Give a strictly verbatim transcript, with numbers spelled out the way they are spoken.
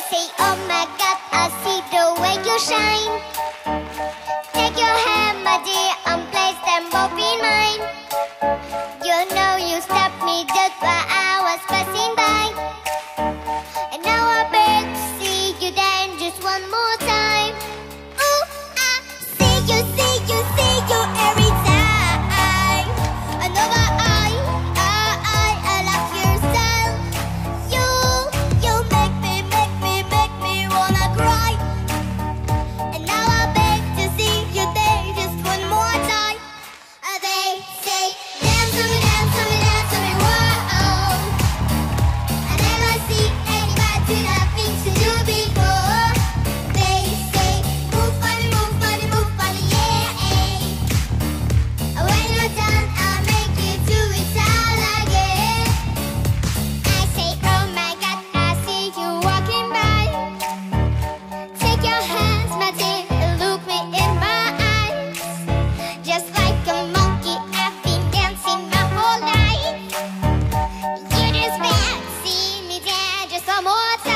say, oh my God, I see the way you shine. Take your hand, my dear, and place them both in mine. You know you stopped me just while I was passing by. And now I beg to see you then just one more time. Ooh, I see you, see you, see you every time. I know that I, I, I, I love your style. You, you make me, make me, make me wanna cry. And now I beg to see you there just one more time. Uh, They say, dance to me, dance to me, dance to me, whoa. I never see anybody do the things you do before. They say, move funny, move funny, move funny, yeah. When you're done, I'll make you do it all again. I say, oh my God, I see you walking by. Take your hands, my dear, and look me in my eyes. Just like a monkey, I've been dancing my whole life. You just better see me dance just one more time.